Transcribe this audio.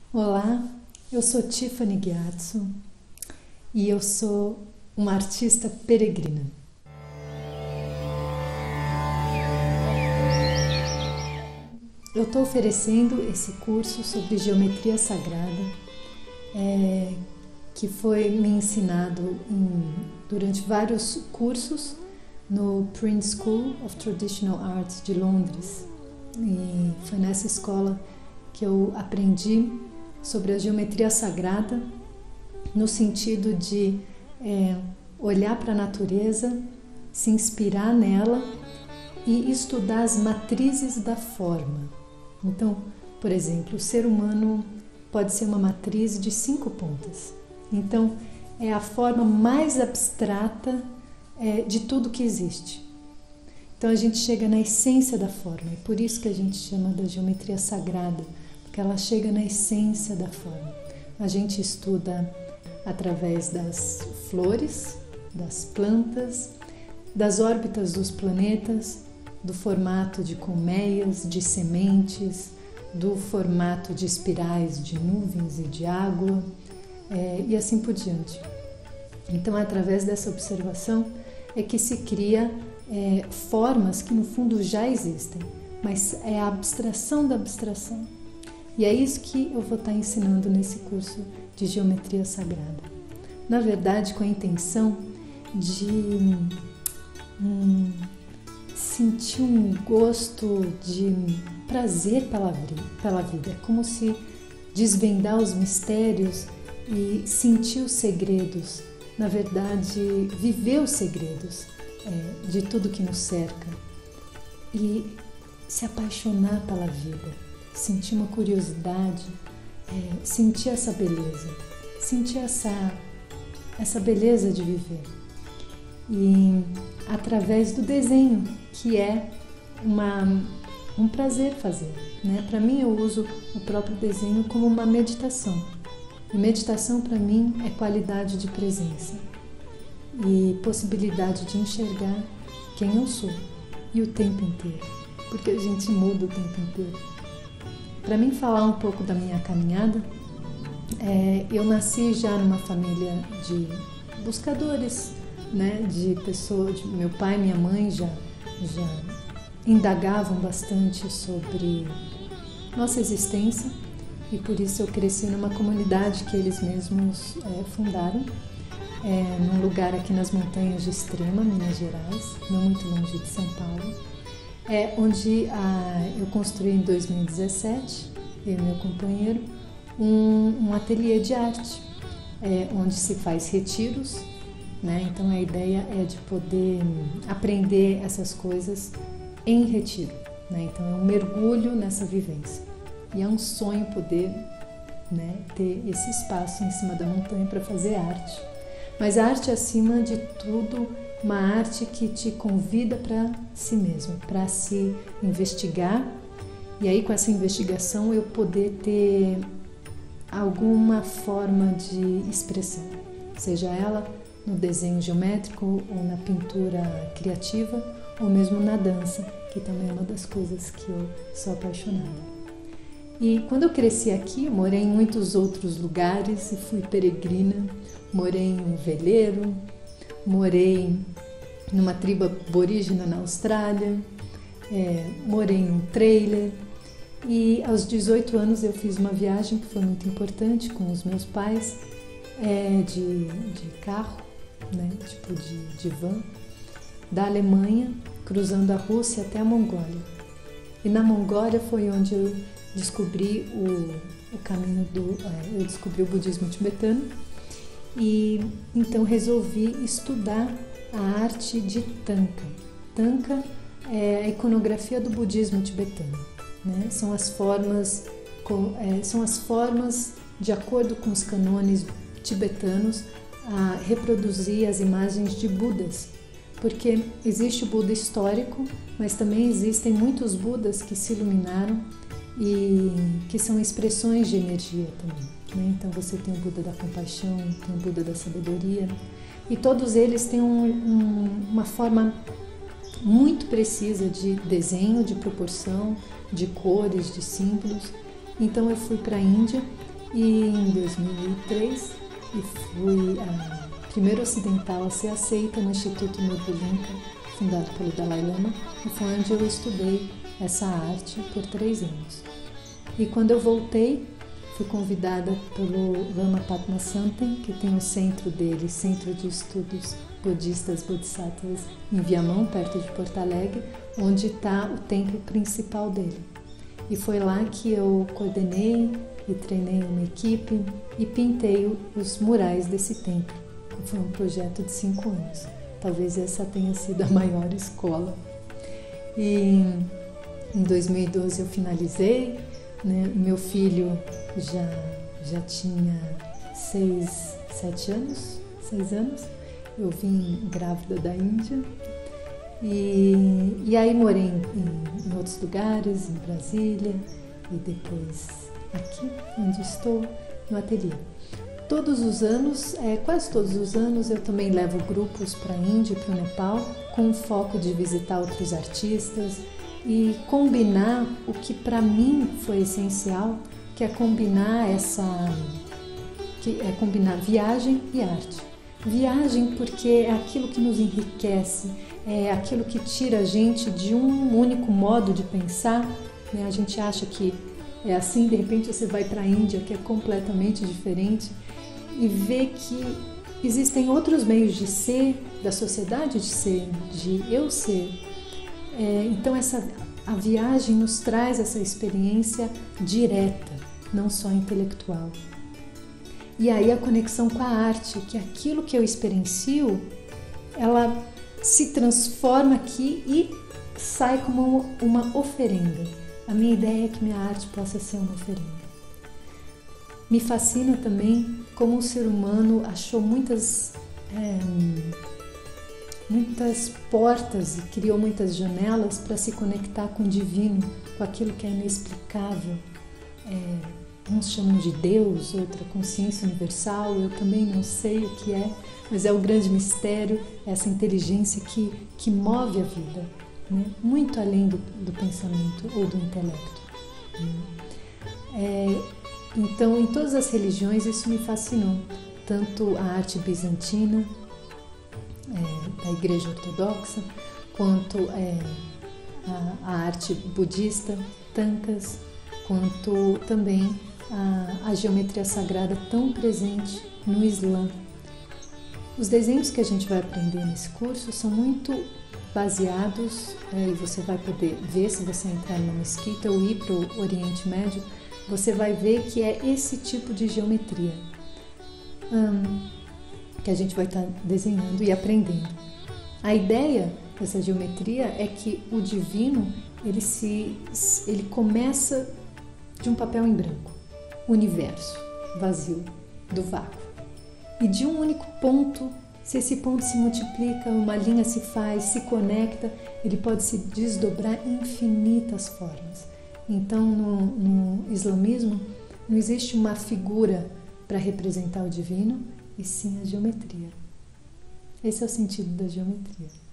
Olá, eu sou Tiffany Gyatso e eu sou uma artista peregrina. Eu estou oferecendo esse curso sobre geometria sagrada que foi me ensinado durante vários cursos no Prince School of Traditional Arts de Londres. E foi nessa escola que eu aprendi sobre a geometria sagrada no sentido de olhar para a natureza, se inspirar nela e estudar as matrizes da forma. Então, por exemplo, o ser humano pode ser uma matriz de 5 pontas. Então, é a forma mais abstrata de tudo que existe. Então, a gente chega na essência da forma, e por isso que a gente chama da geometria sagrada, porque ela chega na essência da forma. A gente estuda através das flores, das plantas, das órbitas dos planetas, do formato de colmeias, de sementes, do formato de espirais de nuvens e de água, e assim por diante. Então, através dessa observação é que se cria formas que no fundo já existem, mas é a abstração da abstração. E é isso que eu vou estar ensinando nesse curso de geometria sagrada. Na verdade, com a intenção de sentir um gosto de prazer pela vida. É como se desvendar os mistérios e sentir os segredos. Na verdade, viver os segredos de tudo que nos cerca e se apaixonar pela vida. Sentir uma curiosidade, sentir essa beleza, sentir essa beleza de viver. E através do desenho, que é um prazer fazer, né? Para mim, eu uso o próprio desenho como uma meditação. E meditação, para mim, é qualidade de presença e possibilidade de enxergar quem eu sou e o tempo inteiro, porque a gente muda o tempo inteiro. Para mim falar um pouco da minha caminhada, eu nasci já numa família de buscadores, né? De pessoas, meu pai e minha mãe já indagavam bastante sobre nossa existência e por isso eu cresci numa comunidade que eles mesmos fundaram, num lugar aqui nas montanhas de Extrema, Minas Gerais, não muito longe de São Paulo. Onde eu construí em 2017, eu e meu companheiro, um ateliê de arte, onde se faz retiros, né? Então a ideia é de poder aprender essas coisas em retiro, né? Então é um mergulho nessa vivência e é um sonho poder, né, ter esse espaço em cima da montanha para fazer arte, mas a arte acima de tudo, uma arte que te convida para si mesmo, para se investigar, e aí com essa investigação eu poder ter alguma forma de expressão, seja ela no desenho geométrico ou na pintura criativa ou mesmo na dança, que também é uma das coisas que eu sou apaixonada. E quando eu cresci aqui, eu morei em muitos outros lugares e fui peregrina, morei em um veleiro, morei numa tribo aborígena na Austrália, morei em um trailer e aos 18 anos eu fiz uma viagem que foi muito importante com os meus pais, de carro, né, tipo de van, da Alemanha, cruzando a Rússia até a Mongólia. E na Mongólia foi onde eu descobri o caminho eu descobri o budismo tibetano e então resolvi estudar a arte de Tanka. Tanka é a iconografia do budismo tibetano, né? São as formas de acordo com os cânones tibetanos a reproduzir as imagens de Budas, porque existe o Buda histórico, mas também existem muitos Budas que se iluminaram e que são expressões de energia também, né? Então você tem o Buda da compaixão, tem o Buda da sabedoria, e todos eles têm uma forma muito precisa de desenho, de proporção, de cores, de símbolos. Então eu fui para a Índia E em 2003 eu fui a primeira ocidental a ser aceita no Instituto Nobulunca, fundado pelo Dalai Lama, e foi onde eu estudei essa arte por 3 anos. E quando eu voltei, fui convidada pelo Lama Padmasambhava, que tem o centro dele, Centro de Estudos Budistas Bodhisattvas, em Viamão, perto de Porto Alegre, onde está o templo principal dele. E foi lá que eu coordenei e treinei uma equipe e pintei os murais desse templo. Foi um projeto de 5 anos. Talvez essa tenha sido a maior escola. E em 2012 eu finalizei, né? Meu filho já tinha 6 anos. Eu vim grávida da Índia e aí morei em outros lugares, em Brasília e depois aqui onde estou, no ateliê. Todos os anos, quase todos os anos, eu também levo grupos para a Índia e para o Nepal com o foco de visitar outros artistas e combinar o que para mim foi essencial, que é combinar combinar viagem e arte. Viagem porque é aquilo que nos enriquece, é aquilo que tira a gente de um único modo de pensar, né? A gente acha que é assim, de repente você vai para a Índia, que é completamente diferente, e vê que existem outros meios de ser, da sociedade de ser, de eu ser. Então a viagem nos traz essa experiência direta, não só intelectual. E aí a conexão com a arte, que aquilo que eu experiencio, ela se transforma aqui e sai como uma oferenda. A minha ideia é que minha arte possa ser uma oferenda. Me fascina também como o ser humano achou muitas portas e criou muitas janelas para se conectar com o divino, com aquilo que é inexplicável. Uns chamam de Deus, outra consciência universal, eu também não sei o que é, mas é o grande mistério, essa inteligência que move a vida, né? Muito além do pensamento ou do intelecto. Então, em todas as religiões isso me fascinou, tanto a arte bizantina, da Igreja Ortodoxa, quanto a arte budista, tankas, quanto também a geometria sagrada tão presente no Islã. Os desenhos que a gente vai aprender nesse curso são muito baseados, e você vai poder ver se você entrar numa mesquita ou ir para o Oriente Médio, você vai ver que é esse tipo de geometria que a gente vai estar desenhando e aprendendo. A ideia dessa geometria é que o divino ele começa de um papel em branco, universo, vazio, do vácuo. E de um único ponto, se esse ponto se multiplica, uma linha se faz, se conecta, ele pode se desdobrar em infinitas formas. Então, no islamismo, não existe uma figura para representar o divino, e sim a geometria. Esse é o sentido da geometria.